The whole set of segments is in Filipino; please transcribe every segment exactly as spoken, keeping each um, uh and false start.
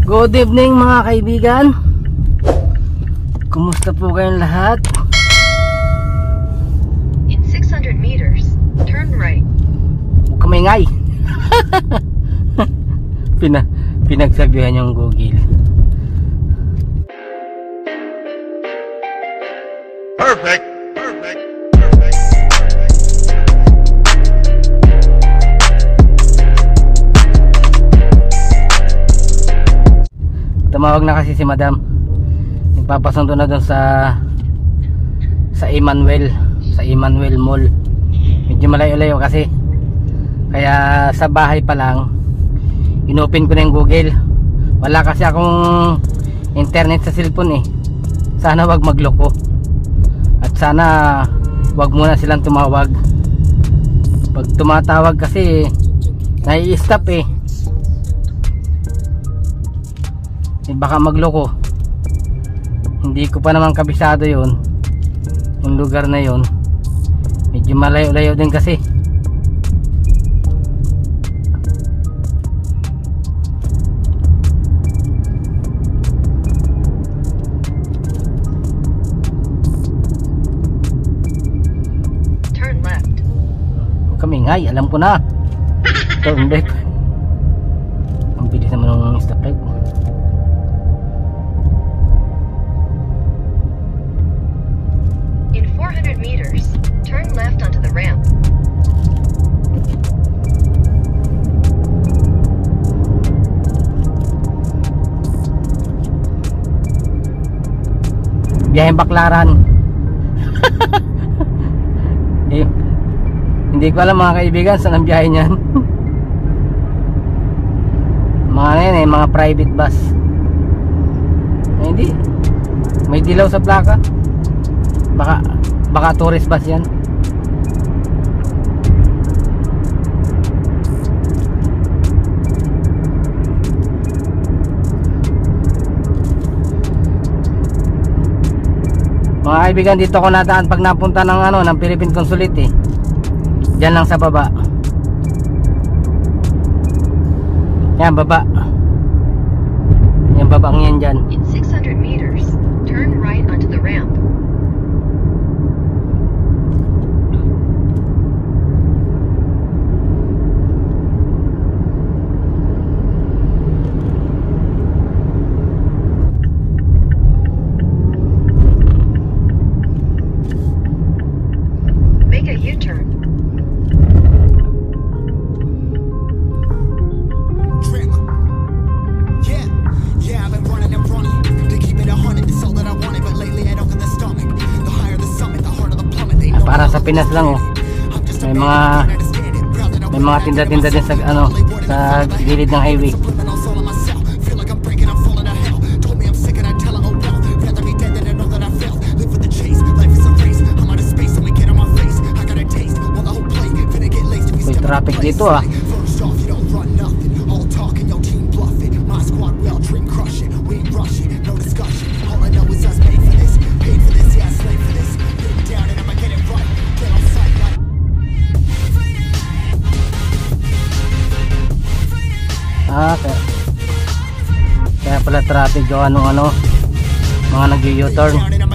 Good evening mga kaibigan. Kumusta po kayong lahat? In six hundred meters, turn right. Huwag kamingay. Pina, pinagsabihan yung Google. Perfect. Perfect. Tumawag na kasi si Madam. Nagpapasundo na doon sa sa Emmanuel, sa Emmanuel Mall. Medyo malayo-layo kasi. Kaya sa bahay pa lang inopen ko na yung Google. Wala kasi akong internet sa cellphone eh. Sana wag magloko. At sana wag muna silang tumawag. Pag tumatawag kasi nai-stop eh. Eh, baka magloko. Hindi ko pa naman kabisado yun, yung lugar na yun. Medyo malayo-layo din kasi. Turn left. Huwag kamingay, alam ko na. Turn left. Ang bilis naman ng stoplight. four hundred meters, turn left onto the ramp. Biyaheng Baklaran. eh, Hindi ko alam mga kaibigan saan ang biyahe niyan. Mga yan eh, mga private bus. Eh, hindi. May dilaw sa plaka. Baka baka tourist bus yan. Mga kaibigan, dito ako nadaan pag napunta ng ano, ng Philippine Consulate eh. Diyan lang sa baba. Yan baba. Yan babang yan dyan. In six hundred meters, turn right onto the ramp. Make a U-turn. Para sa Pinas lang oh. May mga may mga tinda-tinda din sa ano, sa gilid ng highway. May traffic dito ah. Ah, kaya, kaya pala traffic o anong ano, mga nag-U-turn.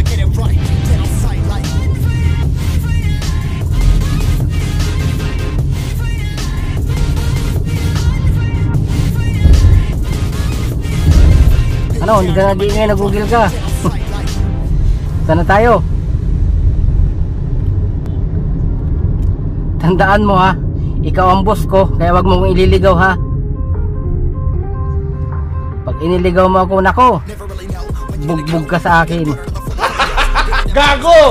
Ano, hindi ka nag-iingay, nag-google ka. Sana tayo. Tandaan mo ha, ikaw ang boss ko, kaya wag mong ililigaw ha. Pag iniligaw mo ako, nako, bugbog ka sa akin. Gago!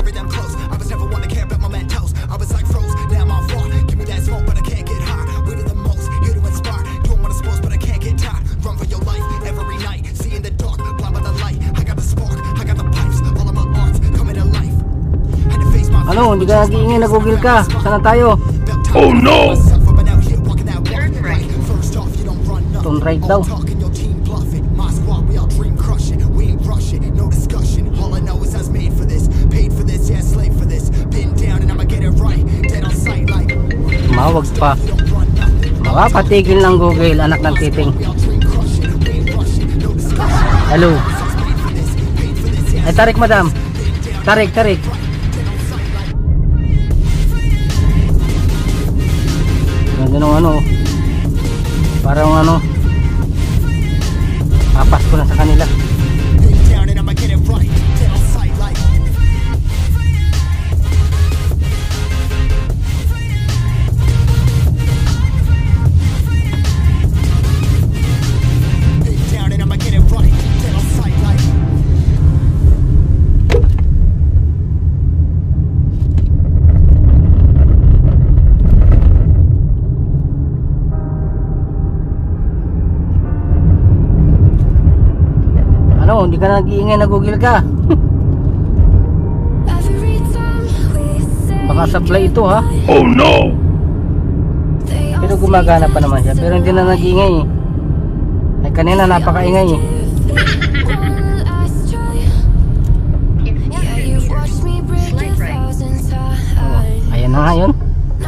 Ano, hindi ka nag-iingay, nag-google ka. Sana tayo. Oh no! Turn right. Turn right daw. Mawag pa. Mapapatigil ng Google, anak ng titing. Hello. Ay, tarik madam. Tarik, tarik. Ganda nung ano. Parang ano. Papas ko na sa kanila. Ano, hindi ka na nag-iingay, nagugil ka. Baka sablay ito ha. Oh no! Pero gumagana pa naman siya. Pero hindi na nag-iingay eh. Ay kanina napakaingay eh. Slight right. Oh, ayan na nga yun.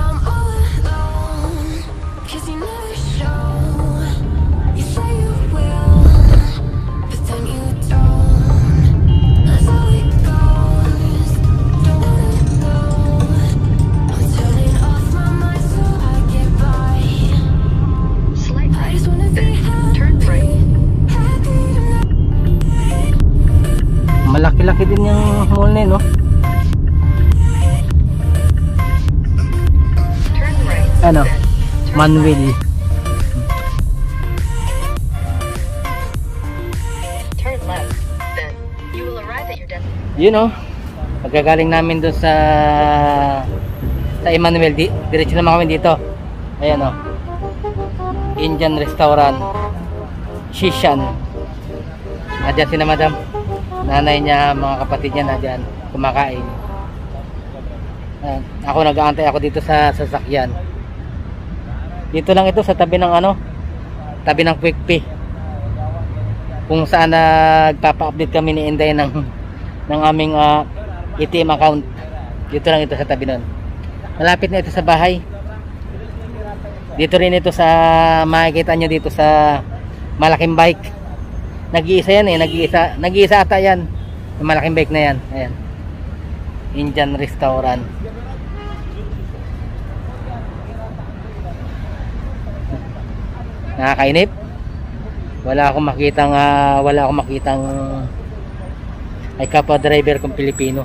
Slight right. Then turn right. Malaki-laki din yung mall na yun, no? Turn right. Ano? Then turn Manuel. Turn left. Then you will arrive at your destination. Yun know, pagkagaling namin doon sa sa Emmanuel, di, diretso naman kami dito. Ayan o, Indian restaurant, Shishan. Nadyan si na madam, nanay niya, mga kapatid niya nadyan kumakain. Ayan. Ako nag-aantay ako dito sa sasakyan. Dito lang ito sa tabi ng ano, tabi ng Quick Pay, kung saan nagpapa-update kami ni Inday ng ng aming uh, A T M account. Dito lang ito sa tabi nun. Malapit na ito sa bahay. Dito rin ito sa makikita nyo dito sa malaking bike. Nag-iisa yan eh, nag-iisa, nag-iisa ata yan. Yung malaking bike na yan. Ayan. Indian restaurant. Nakakainip. Wala akong makitang uh, wala akong makitang ay kapwa driver kong Pilipino.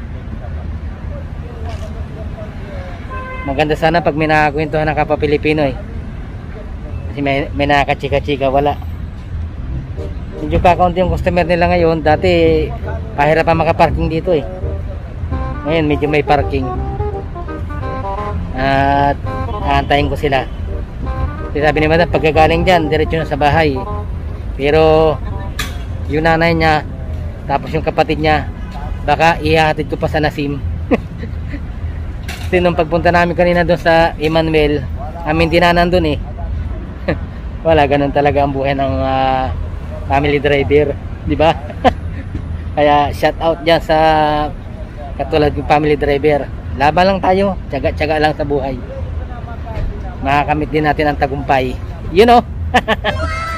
Maganda sana pag may nakakwentuhan ng kapwa Pilipino eh. Kasi may, may nakakachika-chika, wala. Medyo kakaunti yung customer nila ngayon. Dati pahirapan makaparking dito eh. Ngayon medyo may parking. At aantayin ko sila. Kasi sabi ni madam, pagkagaling dyan diretso na sa bahay. Pero yung nanay niya, tapos yung kapatid niya, baka ihahatid ko pa sa Nasim. Kasi nung pagpunta namin kanina doon sa Emmanuel, amin dinanan doon eh. Wala, ganun talaga ang buhay ng uh, family driver, di ba? Kaya shout out dyan sa katulad ng family driver. Laban lang tayo, tiyaga-tiyaga lang sa buhay. Makakamit din natin ang tagumpay. You know?